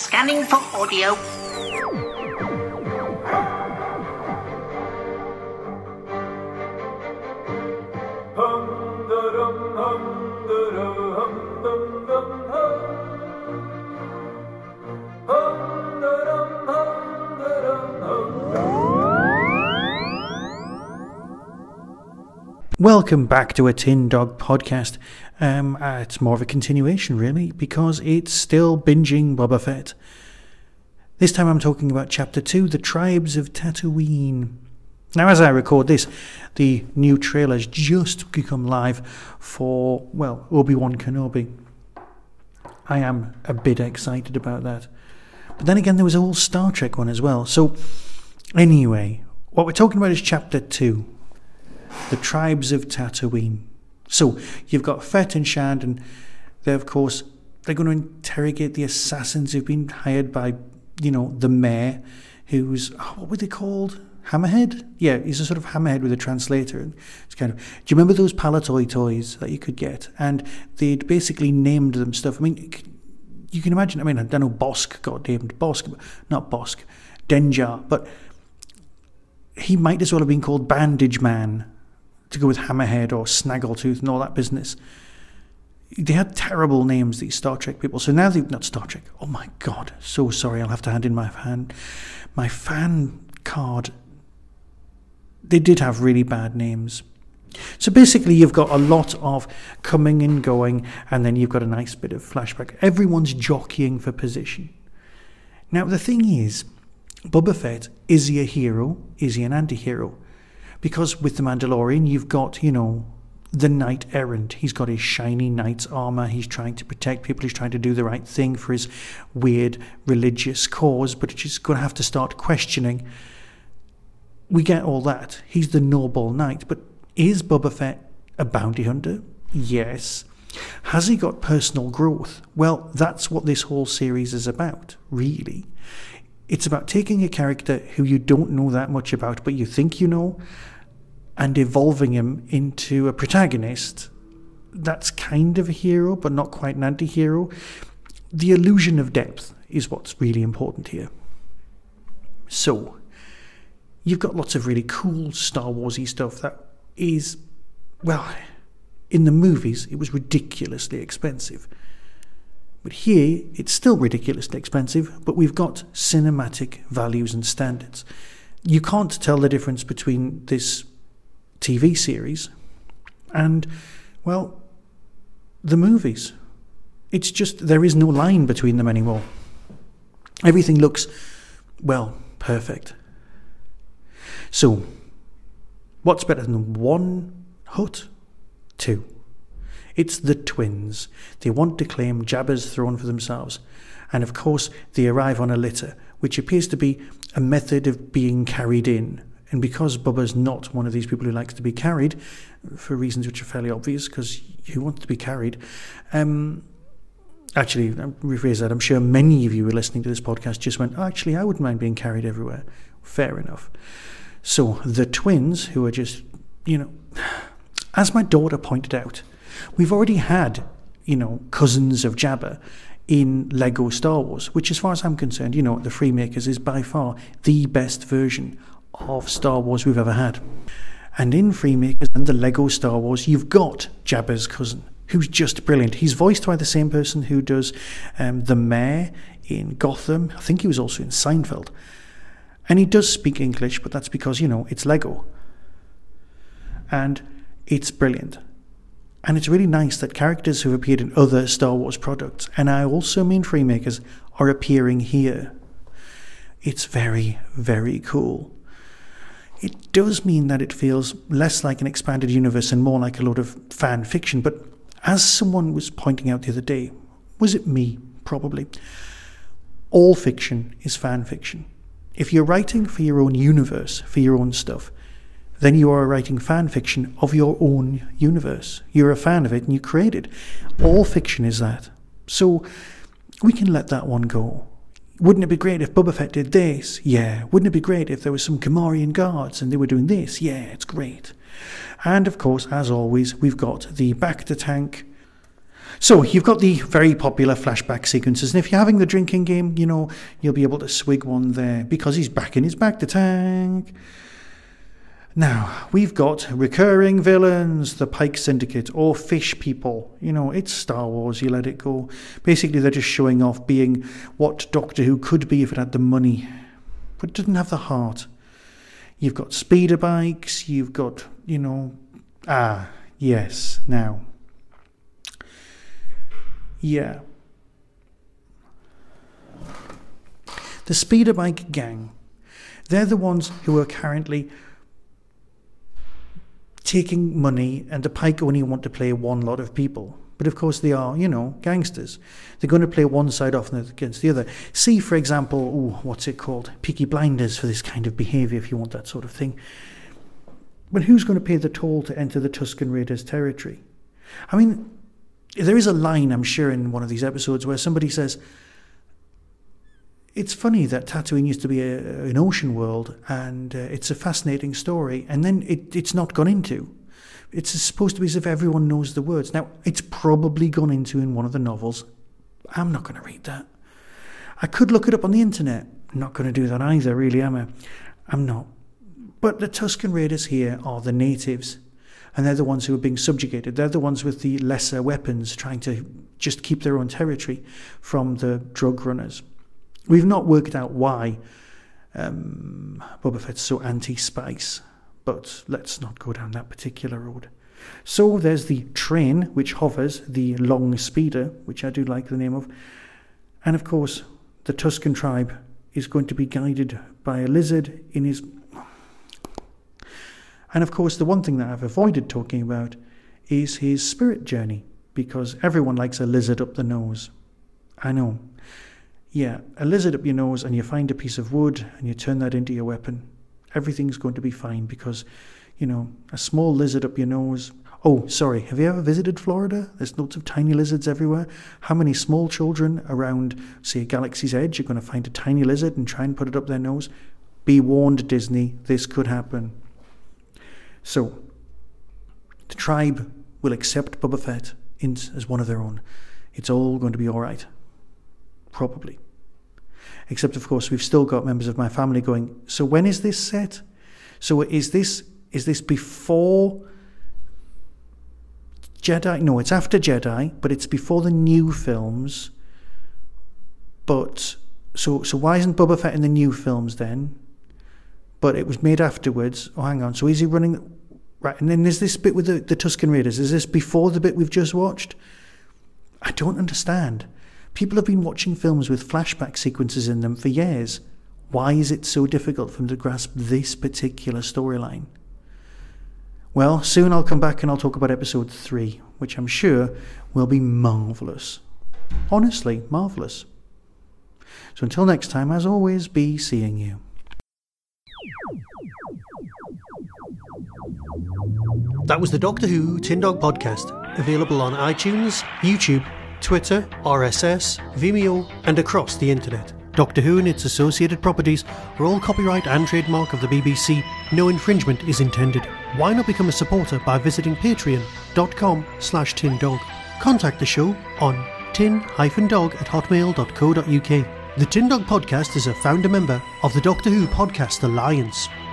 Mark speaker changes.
Speaker 1: Scanning for audio.
Speaker 2: Welcome back to a Tin Dog podcast. It's more of a continuation, really, because it's still binging Boba Fett. This time I'm talking about Chapter 2, The Tribes of Tatooine. Now, as I record this, the new trailer's just become live for, well, Obi-Wan Kenobi. I am a bit excited about that. But then again, there was a whole Star Trek one as well. So, anyway, what we're talking about is Chapter 2. The Tribes of Tatooine. So, you've got Fett and Shand, and they're going to interrogate the assassins who've been hired by, the mayor, who's, what were they called? Hammerhead? Yeah, he's a sort of hammerhead with a translator. And it's do you remember those Palatoy toys that you could get? And they'd basically named them stuff. I mean, you can imagine, I don't know, Bosk got named not Bosk, Denjar, but he might as well have been called Bandage Man, to go with Hammerhead or Snaggletooth and all that business. They had terrible names, these Star Trek people. So now they've, not Star Trek, oh my god, so sorry, I'll have to hand in my fan card. They did have really bad names. So basically you've got a lot of coming and going, and then you've got a nice bit of flashback. Everyone's jockeying for position. Now the thing is, Boba Fett, is he a hero? Is he an anti-hero? Because with The Mandalorian, you've got, the knight errant. He's got his shiny knight's armor. He's trying to protect people. He's trying to do the right thing for his weird religious cause, but he's going to have to start questioning. We get all that. He's the noble knight. But is Boba Fett a bounty hunter? Yes. Has he got personal growth? Well, that's what this whole series is about, really. It's about taking a character who you don't know that much about, but you think you know, and evolving him into a protagonist that's kind of a hero, but not quite an anti-hero. The illusion of depth is what's really important here. So, you've got lots of really cool Star Wars-y stuff that is, well, in the movies, it was ridiculously expensive. But here, it's still ridiculously expensive, but we've got cinematic values and standards. You can't tell the difference between this TV series and, well, the movies. It's just, there is no line between them anymore. Everything looks, well, perfect. So, what's better than one hut? Two. It's the twins. They want to claim Jabba's throne for themselves. And of course, they arrive on a litter, which appears to be a method of being carried in. And because Bubba's not one of these people who likes to be carried, for reasons which are fairly obvious, because who wants to be carried? Actually, I rephrase that. I'm sure many of you who are listening to this podcast just went, actually, I wouldn't mind being carried everywhere. Fair enough. So the twins, who are just, as my daughter pointed out, we've already had, cousins of Jabba in Lego Star Wars, which as far as I'm concerned, the Freemakers is by far the best version of Star Wars we've ever had. And in Freemakers and the Lego Star Wars, you've got Jabba's cousin, who's just brilliant. He's voiced by the same person who does the mayor in Gotham. I think he was also in Seinfeld. And he does speak English, but that's because, it's Lego. And it's brilliant. And it's really nice that characters who have appeared in other Star Wars products, and I also mean Freemakers, are appearing here. It's very, very cool. It does mean that it feels less like an expanded universe and more like a lot of fan fiction, but as someone was pointing out the other day, was it me? Probably. All fiction is fan fiction. If you're writing for your own universe, for your own stuff, then you are writing fan fiction of your own universe. You're a fan of it and you create it. All fiction is that. So we can let that one go. Wouldn't it be great if Boba Fett did this? Yeah. Wouldn't it be great if there was some Gamorrean guards and they were doing this? Yeah, it's great. And of course, as always, we've got the bacta tank. So you've got the very popular flashback sequences, and if you're having the drinking game, you know, you'll be able to swig one there because he's back in his bacta tank. Now, we've got recurring villains, the Pyke Syndicate, or fish people. You know, it's Star Wars, you let it go. Basically, they're just showing off being what Doctor Who could be if it had the money, but it didn't have the heart. You've got speeder bikes, you've got, you know... yes, now... yeah. The speeder bike gang, they're the ones who are currently taking money, and the Pyke only want to play one lot of people. But of course they are, you know, gangsters. They're going to play one side off against the other. See, for example, what's it called? Peaky Blinders for this kind of behaviour, if you want that sort of thing. But who's going to pay the toll to enter the Tusken Raiders' territory? I mean, there is a line, I'm sure, in one of these episodes where somebody says, it's funny that Tatooine used to be an ocean world, and it's a fascinating story, and then it's not gone into. It's supposed to be as if everyone knows the words. Now, it's probably gone into in one of the novels. I'm not going to read that. I could look it up on the internet. I'm not going to do that either, really, am I? I'm not. But the Tusken Raiders here are the natives, and they're the ones who are being subjugated. They're the ones with the lesser weapons, trying to just keep their own territory from the drug runners. We've not worked out why Boba Fett's so anti-spice, but let's not go down that particular road. So there's the train, which hovers, the long speeder, which I do like the name of. And of course, the Tusken tribe is going to be guided by a lizard in his... And of course, the one thing that I've avoided talking about is his spirit journey, because everyone likes a lizard up the nose. I know. Yeah, a lizard up your nose, and you find a piece of wood and you turn that into your weapon. Everything's going to be fine because, you know, a small lizard up your nose. Oh, sorry, have you ever visited Florida? There's lots of tiny lizards everywhere. How many small children around, say, a galaxy's edge are going to find a tiny lizard and try and put it up their nose? Be warned, Disney, this could happen. So, the tribe will accept Boba Fett as one of their own. It's all going to be all right. Probably. Except, of course, we've still got members of my family going, so when is this set? So is this before Jedi? No, it's after Jedi, but it's before the new films. But, so why isn't Boba Fett in the new films then? But it was made afterwards. Oh, hang on. So is he running... Right, and then is this bit with the Tusken Raiders? Is this before the bit we've just watched? I don't understand. People have been watching films with flashback sequences in them for years. Why is it so difficult for them to grasp this particular storyline? Well, soon I'll come back and I'll talk about episode 3, which I'm sure will be marvellous. Honestly, marvellous. So until next time, as always, be seeing you.
Speaker 1: That was the Doctor Who Tin Dog Podcast, available on iTunes, YouTube, Twitter, RSS, Vimeo, and across the internet. Doctor Who and its associated properties are all copyright and trademark of the BBC. No infringement is intended. Why not become a supporter by visiting patreon.com/tindog. Contact the show on tin-dog@hotmail.co.uk. The Tin Dog Podcast is a founder member of the Doctor Who Podcast Alliance.